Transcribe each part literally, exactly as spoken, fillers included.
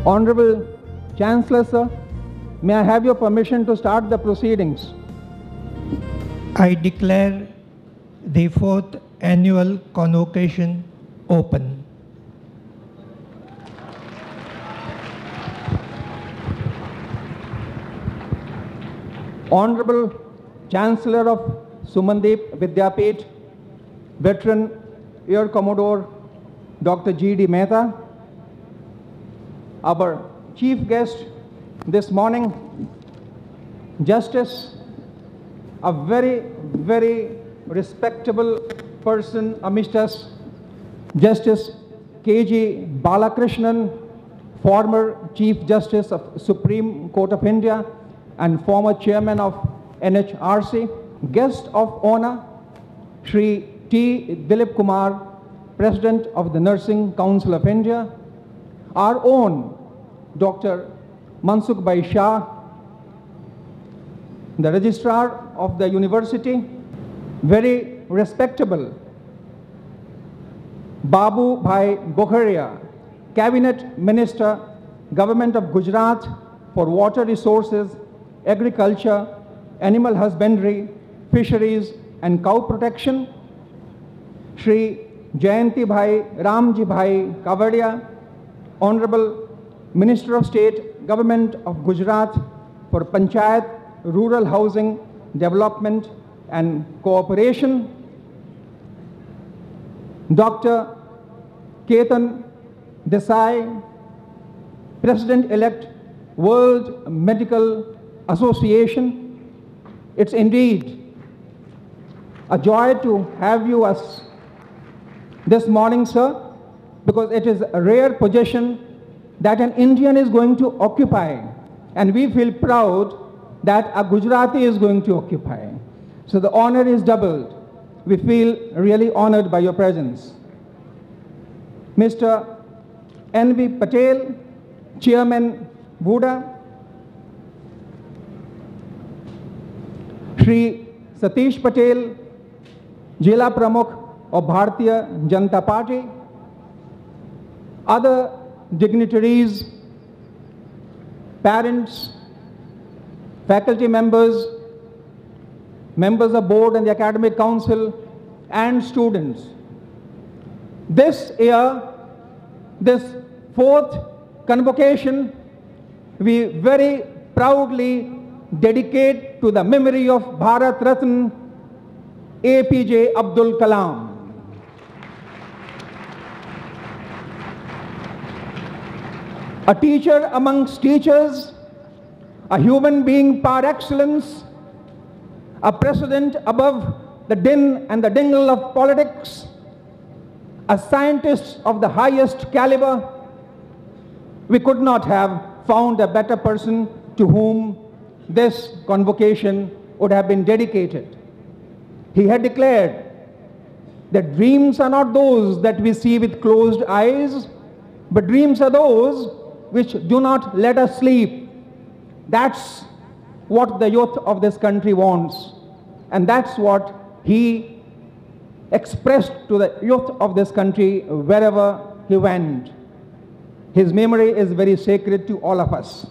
Honorable Chancellor, sir, may I have your permission to start the proceedings? I declare the fourth annual convocation open. Honorable Chancellor of Sumandeep Vidyapith, veteran Air Commodore Doctor G D Mehta, our chief guest this morning, Justice, a very, very respectable person amidst us, Justice K G Balakrishnan, former Chief Justice of Supreme Court of India and former Chairman of N H R C, guest of honor, Shri T. Dilip Kumar, President of the Nursing Council of India, our own Doctor Mansukh Bhai Shah, the Registrar of the University, very respectable Babu Bhai Bokharia, Cabinet Minister, Government of Gujarat for Water Resources, Agriculture, Animal Husbandry, Fisheries and Cow Protection, Shri Jayanti Bhai Ramji Bhai Kavadia, Honorable Minister of State, Government of Gujarat for Panchayat, Rural Housing, Development and Cooperation, Doctor Ketan Desai, President-elect World Medical Association. It's indeed a joy to have you us this morning, sir, because it is a rare position that an Indian is going to occupy, and we feel proud that a Gujarati is going to occupy. So the honor is doubled. We feel really honored by your presence. Mister N V Patel, Chairman Buddha, Shri Satish Patel, Jila Pramukh of Bharatiya Janata Party, other dignitaries, parents, faculty members, members of board and the academic council, and students. This year, this fourth convocation, we very proudly dedicate to the memory of Bharat Ratna A P J Abdul Kalam. A teacher amongst teachers, a human being par excellence, a president above the din and the dingle of politics, a scientist of the highest caliber. We could not have found a better person to whom this convocation would have been dedicated. He had declared that dreams are not those that we see with closed eyes, but dreams are those which do not let us sleep. That's what the youth of this country wants, and that's what he expressed to the youth of this country wherever he went. His memory is very sacred to all of us.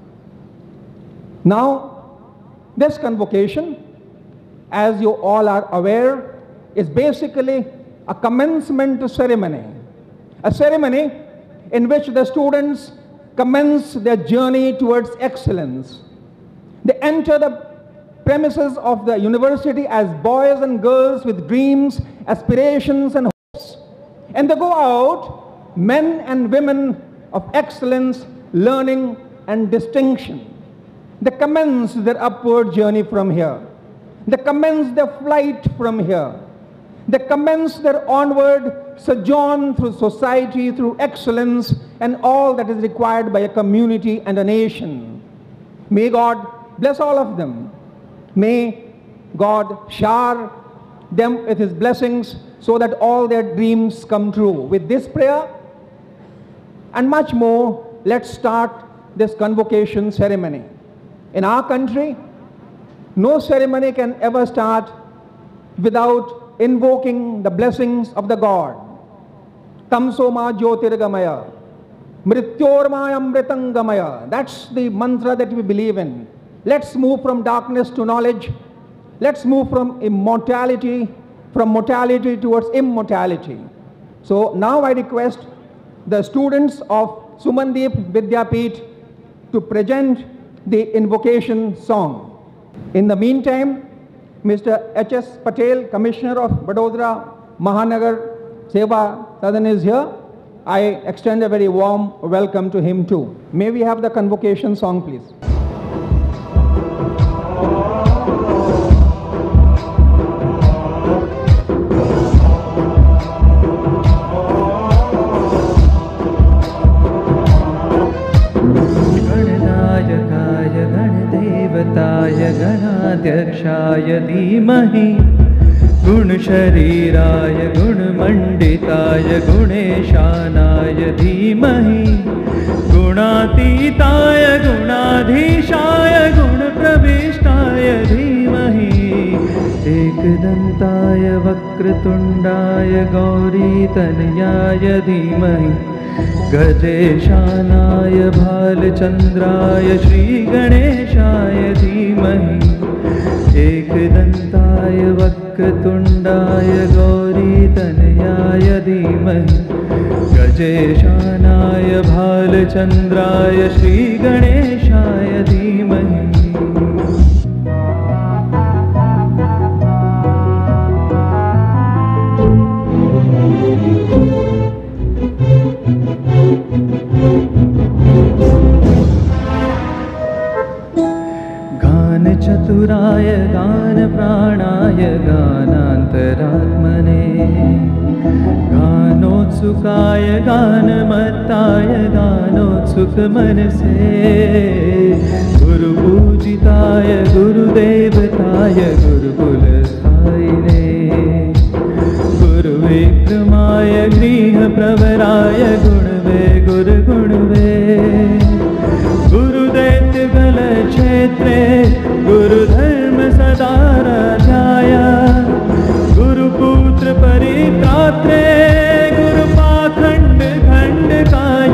Now, this convocation, as you all are aware, is basically a commencement ceremony, a ceremony in which the students commence their journey towards excellence. They enter the premises of the university as boys and girls with dreams, aspirations and hopes, and they go out men and women of excellence, learning and distinction. They commence their upward journey from here. They commence their flight from here. They commence their onward sojourn through society, through excellence and all that is required by a community and a nation. May God bless all of them. May God shower them with His blessings so that all their dreams come true. With this prayer and much more, let's start this convocation ceremony. In our country, no ceremony can ever start without invoking the blessings of the God. Tamsoma Jyotirgamaya, Mrityormayamritangamaya. That's the mantra that we believe in. Let's move from darkness to knowledge. Let's move from immortality, from mortality towards immortality. So now I request the students of Sumandeep Vidyapeeth to present the invocation song. In the meantime, Mister H S Patel, Commissioner of Vadodara Mahanagar Seva Sadan is here. I extend a very warm welcome to him too. May we have the convocation song, please? गणनायकाय गणदेवताय गणाध्यक्षाय धीमहि गुणशरीराय गुणमण्डिताय गुणेशानाय धीमहि गुणातीताय गुणाधीशाय गुणप्रविष्टाय धीमहि एकदन्ताय वक्रतुण्डाय गौरीतनयाय धीमहि गजेशानाय भालचन्द्राय श्रीगणेशाय धीमहि एकदन्ताय वक्रतुण्डाय गौरीतनयाय धीमहि गजेशानाय भालचन्द्राय श्रीगणेशाय धीमहि चतुराय गानप्राणाय गानान्तरात्मने गानोत्सुकाय गानमत्ताय गानोत्सुकमनसे गुरुपूजिताय गुरुदेवताय गुरुकुलस्थायिने गुरुविक्रमाय गृहप्रवराय गुणवे गुरुगुणवे गुरुदैत्यबलक्षेत्रे गुरुधर्म सदाराध्याय गुरुपुत्र परित्रात्रे गुरुपाखण्ड खण्डकाय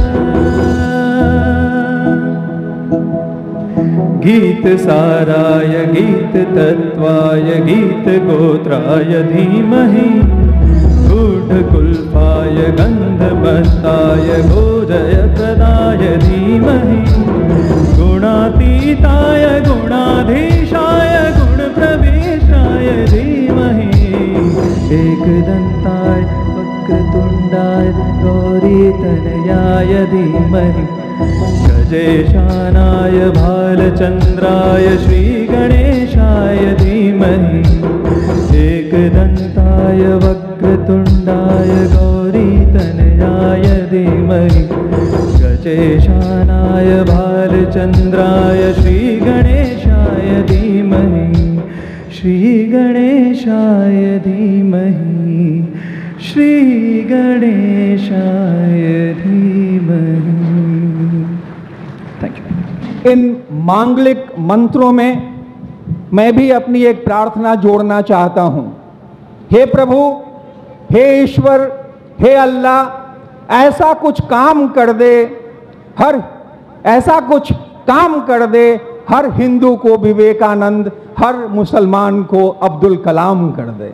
गीतसाराय गीततत्त्वाय गीतगोत्राय धीमहि गूढकुल्पाय गन्धमत्ताय गोजयप्रदाय धीमहि गुणातीताय गुणाधीशाय गुणप्रविष्टाय धीमहि एकदन्ताय वक्रतुण्डाय गौरीतनयाय धीमहि गजेशानाय भालचन्द्राय श्रीगणेशाय धीमहि एकदन्ताय वक्रतुण्डाय गौरीतनयाय धीमहि गजेशानाय भालचन्द्राय श्रीगणेशाय धीमहि श्रीगणेशाय धीमहि श्रीगणेशाय धीमहि। Thank you. इन मांगलिक मंत्रों में मैं भी अपनी एक प्रार्थना जोड़ना चाहता हूं। हे प्रभु, हे ईश्वर, हे अल्लाह, ऐसा कुछ काम कर दे, हर ऐसा कुछ काम कर दे, हर हिंदू को विवेकानंद, हर मुसलमान को अब्दुल कलाम कर दे।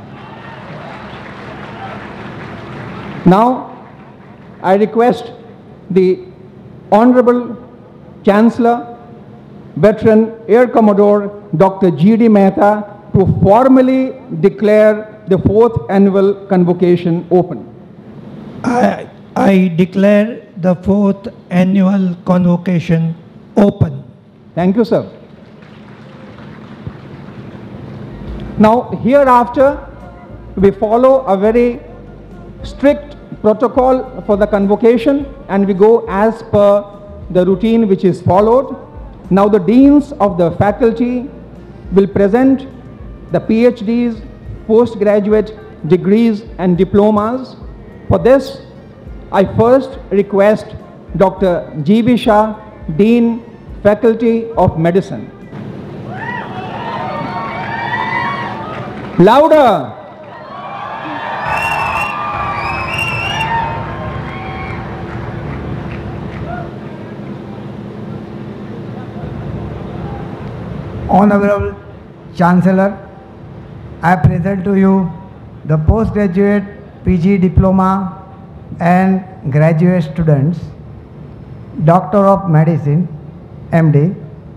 Now I request the honourable Chancellor, Veteran Air Commodore Doctor G D Mehta, to formally declare the fourth annual convocation open. I, I declare the fourth annual convocation open. Thank you, sir. Now, hereafter, we follow a very strict protocol for the convocation, and we go as per the routine which is followed. Now the deans of the faculty will present the PhDs, postgraduate degrees and diplomas. For this, I first request Doctor G V Shah, Dean, Faculty of Medicine. Louder! Honorable Chancellor, I present to you the postgraduate P G diploma and graduate students, Doctor of Medicine, M D,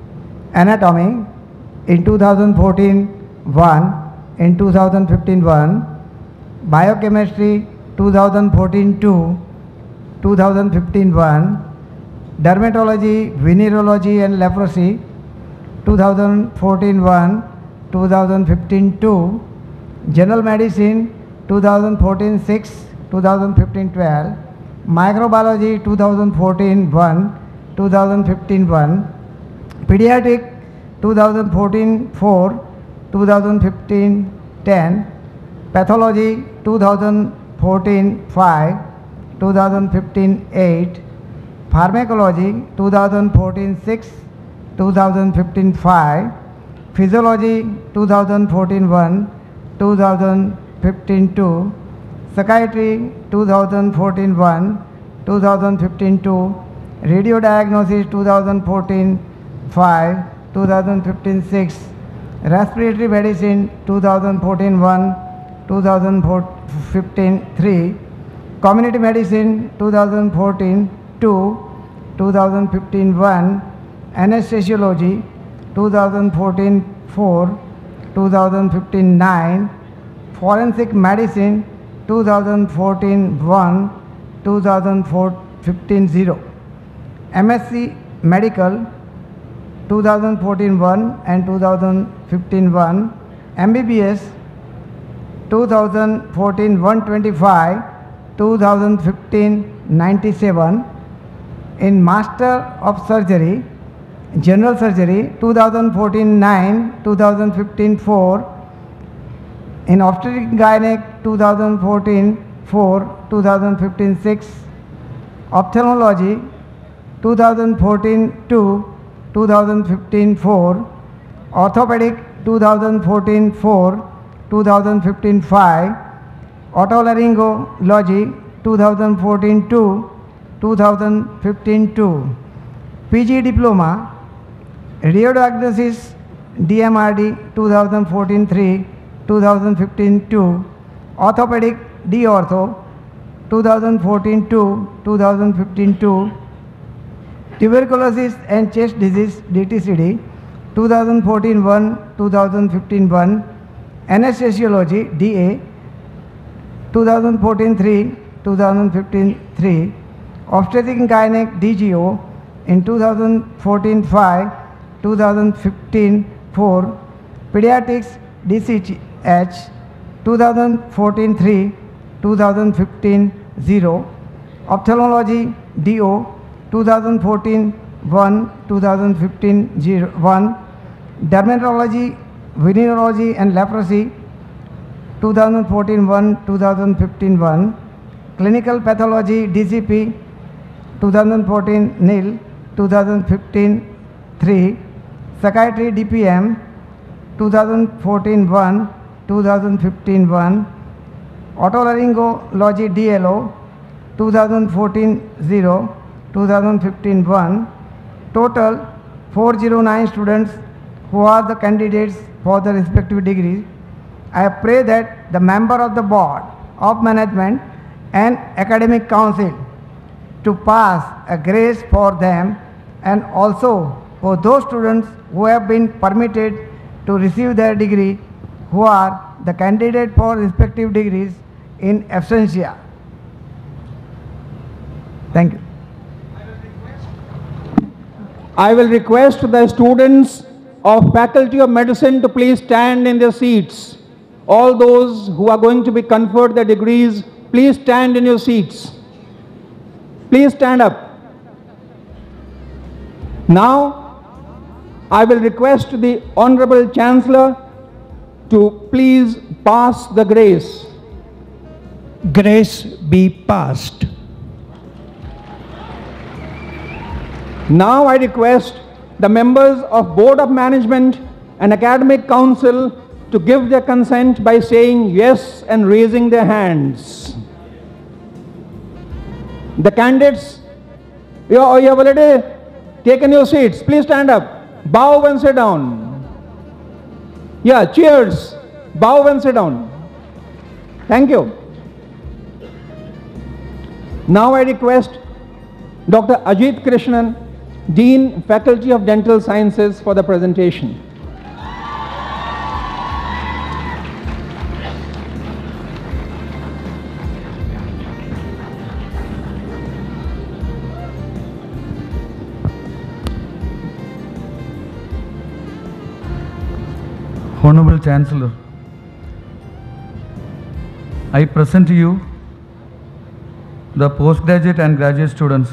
Anatomy in two thousand fourteen one, in two thousand fifteen one, Biochemistry two thousand fourteen two, two thousand fifteen one, Dermatology, Venereology and Leprosy two thousand fourteen one, two thousand fifteen two, General Medicine two thousand fourteen six, two thousand fifteen twelve, Microbiology two thousand fourteen one, two thousand fifteen one, Pediatric two thousand fourteen four, two thousand fifteen ten, Pathology two thousand fourteen five, two thousand fifteen eight, Pharmacology two thousand fourteen six, two thousand fifteen five, Physiology two thousand fourteen one, two thousand fifteen two, Psychiatry two thousand fourteen one, two thousand fifteen two, Radiodiagnosis two thousand fourteen five, two thousand fifteen six, Respiratory Medicine two thousand fourteen one, two thousand fifteen three, Community Medicine two thousand fourteen two, two thousand fifteen one, Anesthesiology two thousand fourteen four, two thousand fifteen nine, Forensic Medicine two thousand fourteen one, two thousand fifteen zero, M S c Medical two thousand fourteen one and two thousand fifteen one, M B B S two thousand fourteen one twenty-five, two thousand fifteen ninety-seven, in Master of Surgery, General Surgery two thousand fourteen nine, two thousand fifteen four, in Obstetric Gynec two thousand fourteen four, two thousand fifteen six, Ophthalmology two thousand fourteen two, two thousand fifteen four, Orthopedic two thousand fourteen four, two thousand fifteen five, Otolaryngology two thousand fourteen two, two thousand fifteen two, P G Diploma, Radiodiagnosis D M R D two thousand fourteen three, two thousand fifteen two, Orthopedic D Ortho two thousand fourteen two, two thousand fifteen two, Tuberculosis and Chest Disease D T C D two thousand fourteen one, two thousand fifteen one, Anesthesiology D A two thousand fourteen three, two thousand fifteen three, Obstetric Gynec D G O in two thousand fourteen five, two thousand fifteen four, Pediatrics D C H two thousand fourteen three, two thousand fifteen zero, Ophthalmology D O two thousand fourteen one, two thousand fifteen one, Dermatology, Venereology and Leprosy two thousand fourteen one, two thousand fifteen one, Clinical Pathology D C P two thousand fourteen nil, two thousand fifteen three, Psychiatry D P M two thousand fourteen one, two thousand fifteen one, Otolaryngology D L O two thousand fourteen zero, two thousand fifteen one, total four hundred nine students who are the candidates for the respective degrees. I pray that the member of the Board of Management and Academic Council to pass a grace for them and also for those students who have been permitted to receive their degree, who are the candidate for respective degrees in absentia. Thank you. I will request the students of Faculty of Medicine to please stand in their seats. All those who are going to be conferred their degrees, please stand in your seats. Please stand up. Now, I will request the Honorable Chancellor to please pass the grace. Grace be passed. Now I request the members of Board of Management and Academic Council to give their consent by saying yes and raising their hands. The candidates, you, you have already taken your seats. Please stand up, bow and sit down. Yeah, cheers. Bow and sit down. Thank you. Now I request Doctor Ajit Krishnan, Dean, Faculty of Dental Sciences, for the presentation. Honorable Chancellor, I present to you the postgraduate and graduate students.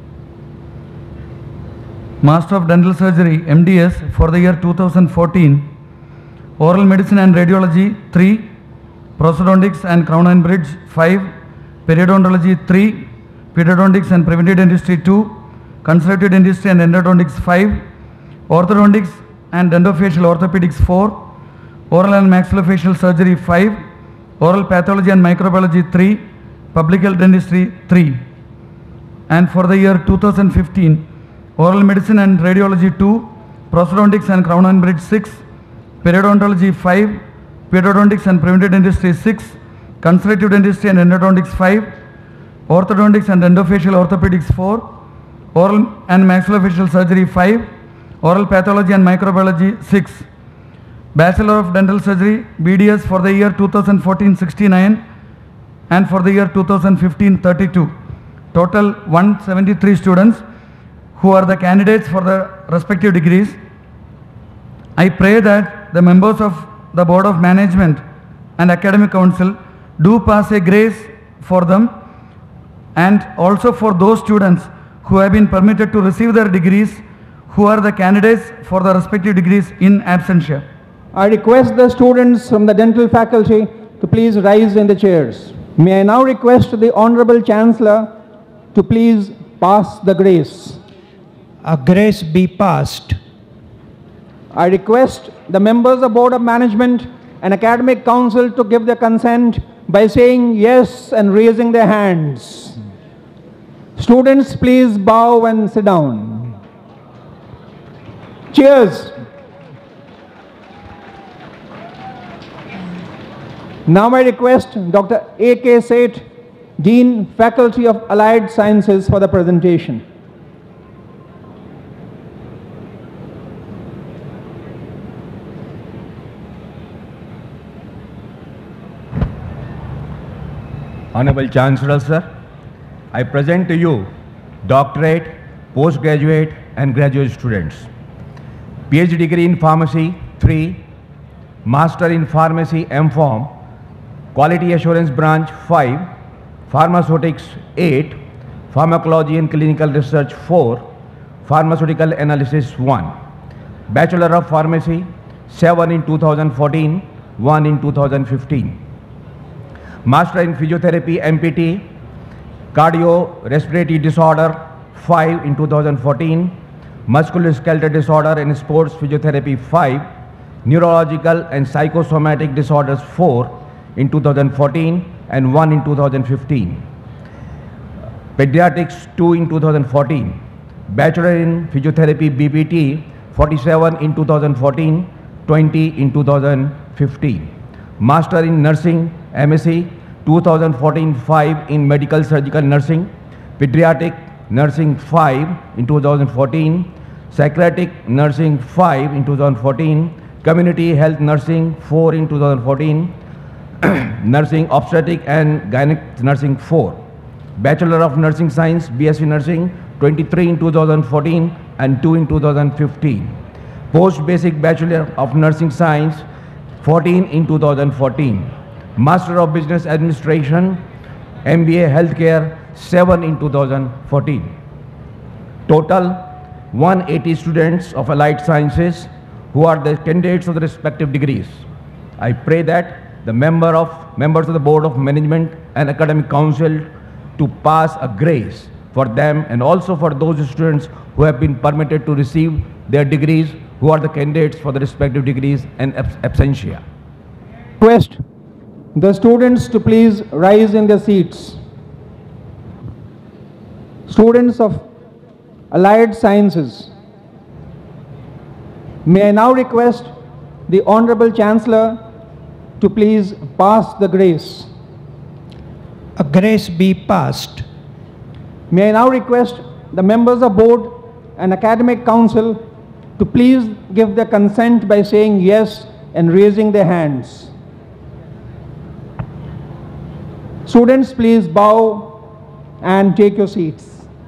Master of Dental Surgery, M D S, for the year two thousand fourteen, Oral Medicine and Radiology three, Prosthodontics and Crown and Bridge five, Periodontology three, Periodontics and Preventive Dentistry two, Conservative Dentistry and Endodontics five, Orthodontics and Dentofacial Orthopedics four, Oral and Maxillofacial Surgery five, Oral Pathology and Microbiology three, Public Health Dentistry three. And for the year two thousand fifteen, Oral Medicine and Radiology two, Prosthodontics and Crown and Bridge six, Periodontology five, Periodontics and Preventive Dentistry six, Conservative Dentistry and Endodontics five, Orthodontics and Endofacial Orthopedics four, Oral and Maxillofacial Surgery five, Oral Pathology and Microbiology six. Bachelor of Dental Surgery, B D S, for the year two thousand fourteen sixty-nine and for the year two thousand fifteen thirty-two. Total one hundred seventy-three students who are the candidates for the respective degrees. I pray that the members of the Board of Management and Academic Council do pass a grace for them, and also for those students who have been permitted to receive their degrees, who are the candidates for the respective degrees in absentia. I request the students from the dental faculty to please rise in the chairs. May I now request the Honorable Chancellor to please pass the grace. A grace be passed. I request the members of Board of Management and Academic Council to give their consent by saying yes and raising their hands. Students, please bow and sit down. Cheers. Now I request Doctor A K Seth, Dean, Faculty of Allied Sciences, for the presentation. Honorable Chancellor, sir, I present to you doctorate, postgraduate and graduate students. PhD degree in Pharmacy three, Master in Pharmacy M Pharm, Quality Assurance Branch five, Pharmaceutics eight, Pharmacology and Clinical Research four, Pharmaceutical Analysis one. Bachelor of Pharmacy seven in two thousand fourteen, one in two thousand fifteen. Master in Physiotherapy M P T, Cardiorespiratory Disorder five in two thousand fourteen, Musculoskeletal Disorder and Sports Physiotherapy five, Neurological and Psychosomatic Disorders four in two thousand fourteen and one in two thousand fifteen. Pediatrics two in two thousand fourteen. Bachelor in Physiotherapy B P T forty-seven in two thousand fourteen, twenty in two thousand fifteen. Master in Nursing M S c two thousand fourteen five in Medical Surgical Nursing, Pediatric Nursing five in two thousand fourteen, Psychiatric Nursing five in two thousand fourteen, Community Health Nursing four in two thousand fourteen, Nursing Obstetric and Gynec Nursing four. Bachelor of Nursing Science B S c Nursing twenty-three in two thousand fourteen and two in two thousand fifteen. Post Basic Bachelor of Nursing Science fourteen in two thousand fourteen. Master of Business Administration M B A Healthcare seven in two thousand fourteen. Total one hundred eighty students of Allied Sciences who are the candidates of the respective degrees. I pray that the member of members of the Board of Management and Academic Council to pass a grace for them and also for those students who have been permitted to receive their degrees, who are the candidates for the respective degrees and abs absentia. Request the students to please rise in their seats. Students of Allied Sciences, may I now request the Honorable Chancellor to please pass the grace. A grace be passed. May I now request the members of board and academic council to please give their consent by saying yes and raising their hands. Students, please bow and take your seats.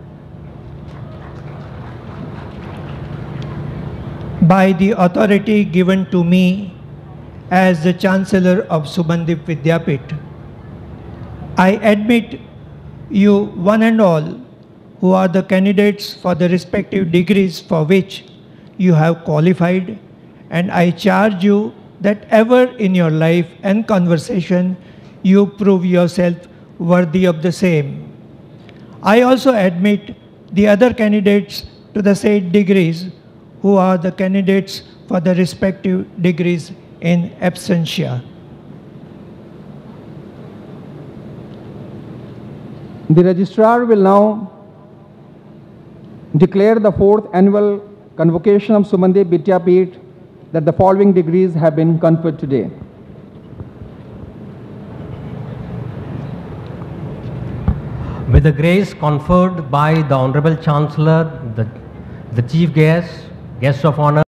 By the authority given to me as the Chancellor of Subandip Vidyapith, I admit you one and all who are the candidates for the respective degrees for which you have qualified, and I charge you that ever in your life and conversation you prove yourself worthy of the same. I also admit the other candidates to the said degrees who are the candidates for the respective degrees in absentia. The registrar will now declare the fourth annual convocation of Subandip Vidyapith that the following degrees have been conferred today. With the grace conferred by the Honorable Chancellor, the, the Chief Guest, Guest of Honor,